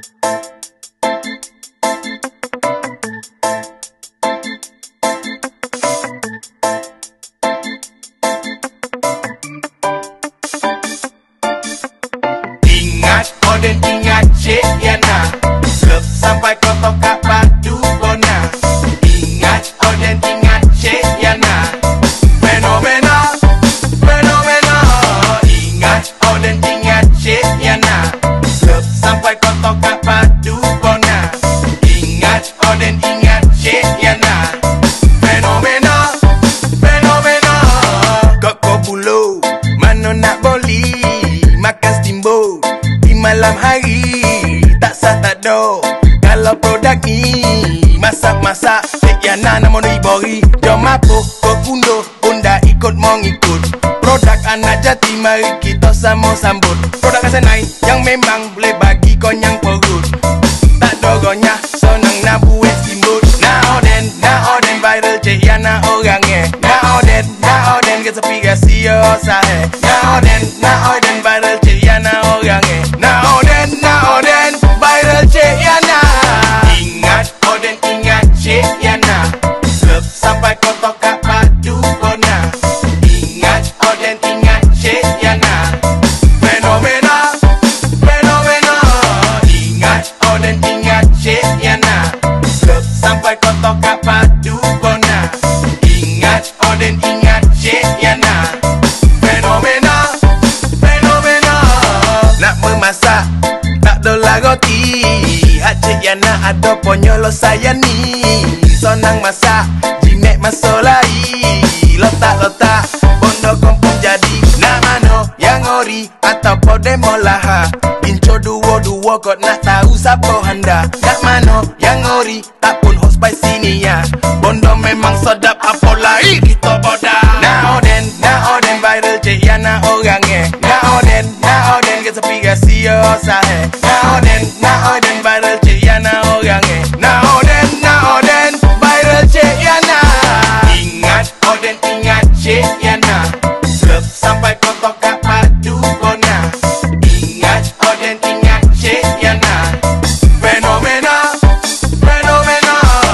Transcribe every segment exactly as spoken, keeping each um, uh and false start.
Dan ingat Cik Yana, klub sampai kotor kat Padu Bona. Ingat, oh dan ingat Cik Yana, fenomena, fenomena. Ingat, oh dan ingat Cik Yana, klub sampai kotor kat Padu Bona. Ingat, oh dan ingat Cik Yana, fenomena, fenomena. Koko bulu, mana nak boli, makan steamboat malam hari, tak sah tak do. Kalau produk ni masak-masak, Cik Yana nama ni bori. Jom apa kau kundo, bunda ikut mengikut. Produk anak jati, mari kita sama sambut. Produk Asenai yang memang boleh bagi konyang perut. Tak doronya, senang nak buat steamboat. Nak oden, nak oden viral Cik Yana orangnya. Nak oden, nak oden ke sepi rahsia sahe. Nak oden, nak oden viral Cik Yana orangnya. Nak oden, nak oden viral Cik Yana. Ingat, oden ingat Cik Yana, klub sampai kotor kat Padu Bona. Ingat, oden ingat Cik Yana, fenomena, fenomena. Ingat, oden ingat Cik Yana, klub sampai kotor kat Padu Bona. Ingat, oden ingat Cik Yana, fenomena, fenomena. Nak memasak, tak dolah roti, hak Cik Yana ada ponyolo saya ni. Sonang masak, jimek masuk lai, lotak-lotak, bondo kompong jadi. Nak mano yang ori atau demo laha, inco duo-duo kau nak tahu siapa anda. Nak mano yang ori tak pun hot spicy ni ya, bondo memang sedap apa lagi kita boda. Nak oden, nak oden viral Cik Yana orangnya. Nak oden, nak oden ke sepi rahsia sahe. Nak oden, nak oden viral Cik Yana orangnya. Nak oden, nak oden viral Cik Yana. Ingat, oden ingat Cik Yana, klub sampai kotor kat Padu Bona. Ingat, oden ingat Cik Yana, fenomena, fenomena.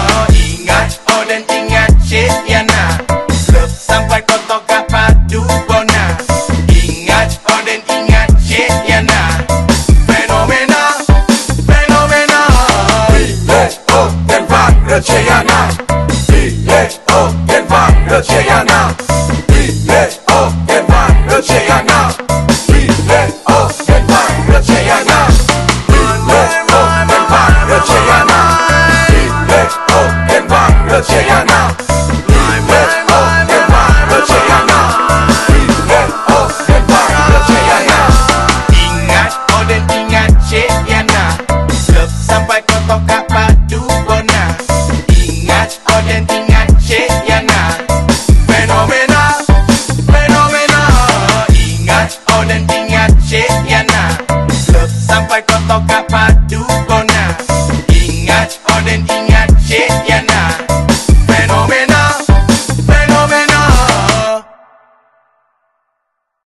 Ingat, oden ingat Cik Yana, klub sampai kotor kat Padu Bona. Ingat, oden ingat Cik Yana, fenomena, fenomena. P-H-O dan viral Cik Yana, P-H-O dan viral Cik Yana.